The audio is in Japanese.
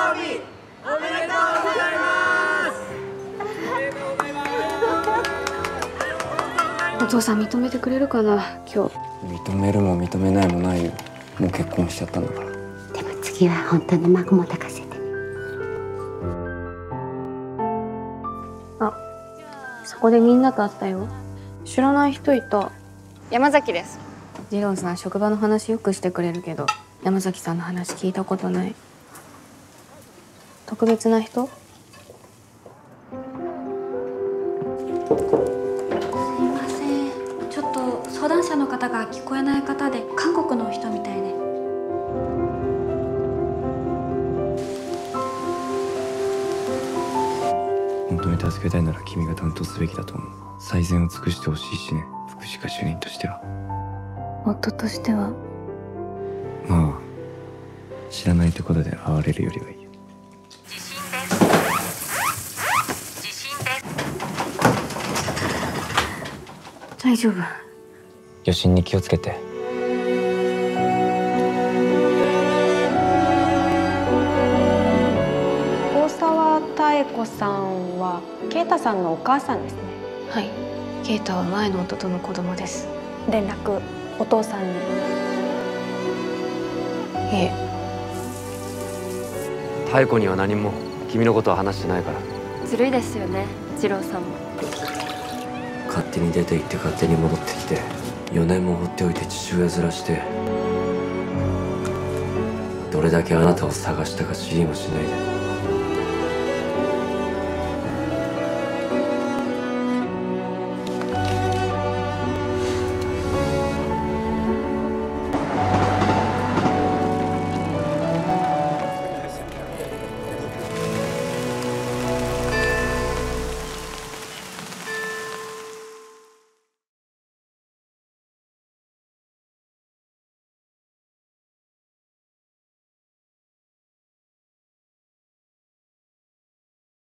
日おめでとうございます。おめでとうございます。 お父さん認めてくれるかな今日。 認めるも認めないもないよ。もう結婚しちゃったんだから。 でも次は本当の孫も抱かせて。 あ、そこでみんなと会ったよ。知らない人いた。 山崎です。 次郎さん職場の話よくしてくれるけど山崎さんの話聞いたことない。特別な人？ すいません、ちょっと相談者の方が聞こえない方で韓国の人みたいで。 本当に助けたいなら君が担当すべきだと思う。最善を尽くしてほしいしね、福祉課主任としては。 夫としては。 まあ知らないところで哀れるよりはいいよ。 地震です。地震です。 大丈夫。 余震に気をつけて。 大沢妙子さんは啓太さんのお母さんですね。 はい、啓太は前の夫との子供です。 連絡お父さんに。 いえ。 妙子には何も君のことは話してないから。 ずるいですよね、次郎さんも。 勝手に出て行って勝手に戻ってきて4年も放っておいて父親面してどれだけあなたを探したか知りもしないで。